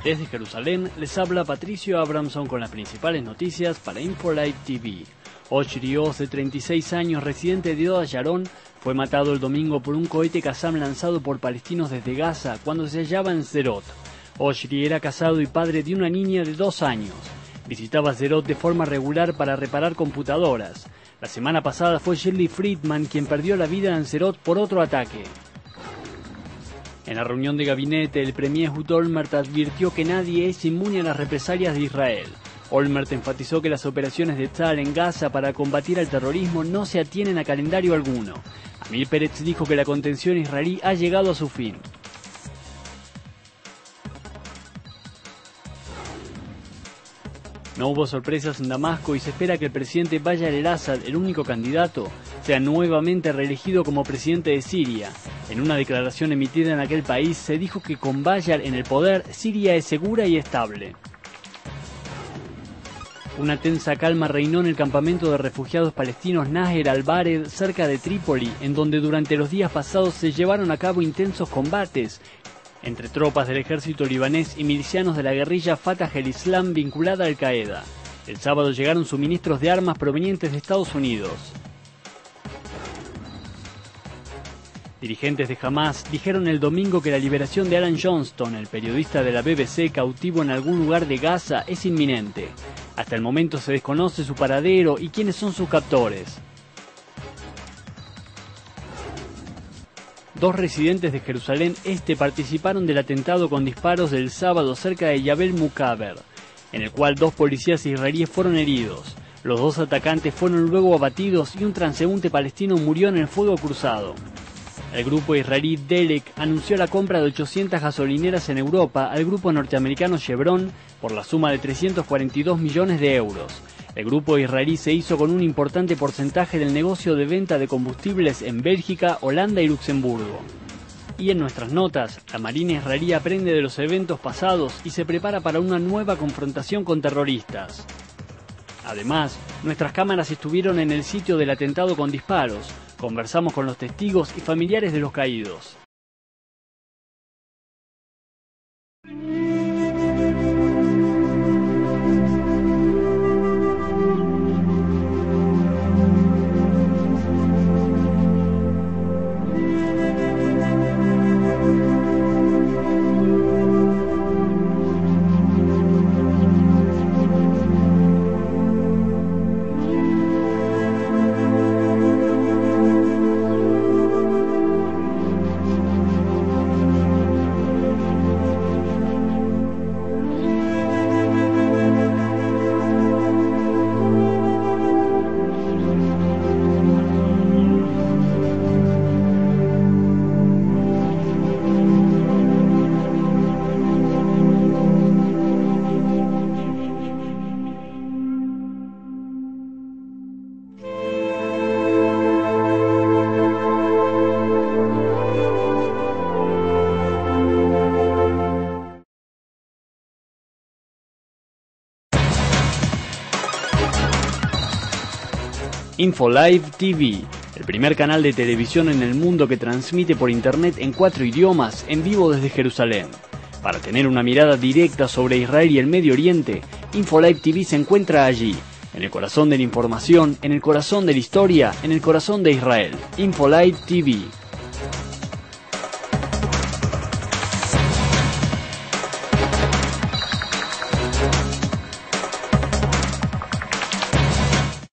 Desde Jerusalén les habla Patricio Abramson con las principales noticias para InfoLive TV. Oshri Oz, de 36 años, residente de Oda Sharon, fue matado el domingo por un cohete Qassam lanzado por palestinos desde Gaza cuando se hallaba en Sderot. Oshri era casado y padre de una niña de 2 años. Visitaba Sderot de forma regular para reparar computadoras. La semana pasada fue Shirley Friedman quien perdió la vida en Sderot por otro ataque. En la reunión de gabinete, el premier Ehud Olmert advirtió que nadie es inmune a las represalias de Israel. Olmert enfatizó que las operaciones de Tzal en Gaza para combatir al terrorismo no se atienen a calendario alguno. Amir Peretz dijo que la contención israelí ha llegado a su fin. No hubo sorpresas en Damasco y se espera que el presidente Bashar el-Assad, el único candidato, sea nuevamente reelegido como presidente de Siria. En una declaración emitida en aquel país se dijo que con Bashar en el poder, Siria es segura y estable. Una tensa calma reinó en el campamento de refugiados palestinos Naher al-Bared, cerca de Trípoli, en donde durante los días pasados se llevaron a cabo intensos combates entre tropas del ejército libanés y milicianos de la guerrilla Fatah el-Islam vinculada a Al-Qaeda. El sábado llegaron suministros de armas provenientes de Estados Unidos. Dirigentes de Hamas dijeron el domingo que la liberación de Alan Johnston, el periodista de la BBC cautivo en algún lugar de Gaza, es inminente. Hasta el momento se desconoce su paradero y quiénes son sus captores. 2 residentes de Jerusalén Este participaron del atentado con disparos del sábado cerca de Yabel Mukaber, en el cual 2 policías israelíes fueron heridos. Los 2 atacantes fueron luego abatidos y un transeúnte palestino murió en el fuego cruzado. El grupo israelí Delek anunció la compra de 800 gasolineras en Europa al grupo norteamericano Chevron por la suma de 342 millones de euros. El grupo israelí se hizo con un importante porcentaje del negocio de venta de combustibles en Bélgica, Holanda y Luxemburgo. Y en nuestras notas, la Marina israelí aprende de los eventos pasados y se prepara para una nueva confrontación con terroristas. Además, nuestras cámaras estuvieron en el sitio del atentado con disparos. Conversamos con los testigos y familiares de los caídos. InfoLive TV, el primer canal de televisión en el mundo que transmite por internet en 4 idiomas en vivo desde Jerusalén. Para tener una mirada directa sobre Israel y el Medio Oriente, InfoLive TV se encuentra allí, en el corazón de la información, en el corazón de la historia, en el corazón de Israel. InfoLive TV.